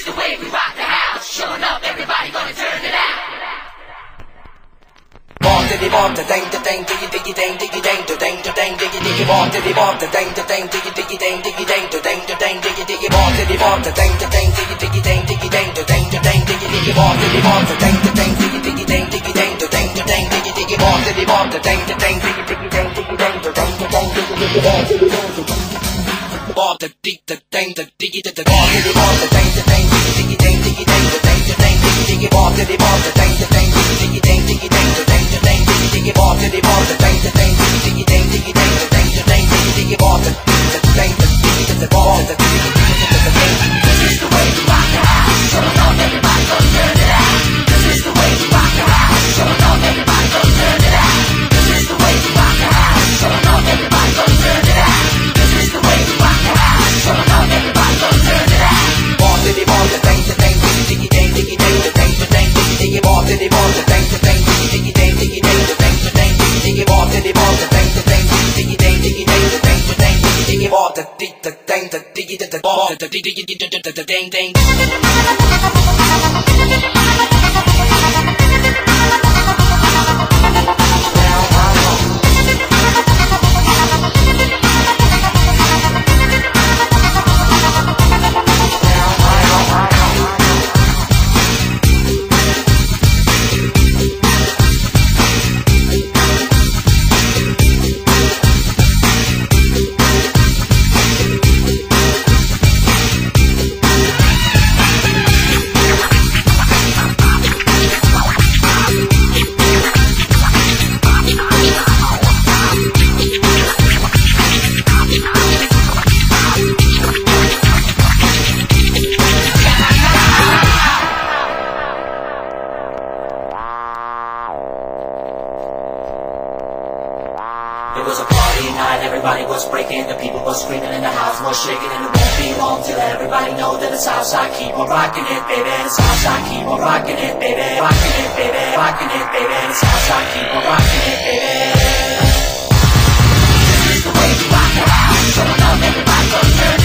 is the way we rock the house. Showing up, everybody gonna turn it out. Bomb diddy bomb the dang diggy diggy dang diggy dang the dang diggy diggy bomb diddy bomb the dang diggy diggy dang diggy dang the dang diggy diggy bomb diddy bomb the dang diggy diggy dang diggy dang the dang diggy diggy bomb diddy bomb the dang diggy diggy dang diggy dang the dang diggy diggy bomb diddy bomb the dang diggy diggy dang diggy dang the dang diggy diggy bomb the dang the diggy the bomb diddy bomb the dang diggy dang diggy dang the dang diggy diggy bomb diddy bomb the dang diggy dang diggy dang the dang diggy bomb diddy bomb the dang diggy dang diggy dang the dang diggy bomb the dang diggy the bomb the This is the way we rock the house. Showing up, everybody gonna turn it out. This is the way we rock the house. Showing up, everybody gonna turn it out. This is the way we rock the house. Showing up, everybody gonna turn it out. This is the way we rock the house. Showing up, everybody gonna turn it out. bomb diddy bomb the dang diggy dang diggy dang the dang diggy bomb diddy bomb the dang diggy dang diggy dang the dang diggy bomb diddy bomb the dang diggy dang diggy dang the dang diggy bomb the dang diggy the bomb the diggy the dang dang. It was a party night, everybody was breaking, the people was screaming and the house was shaking, and it won't be long till everybody know that it's Southside. Keep on rocking it, baby, it's Southside. Keep on rocking it, baby, rocking it, baby, rocking it, baby, it's Southside. Keep on rocking it, baby. This is the way we rock the house. Showing up, everybody gonna turn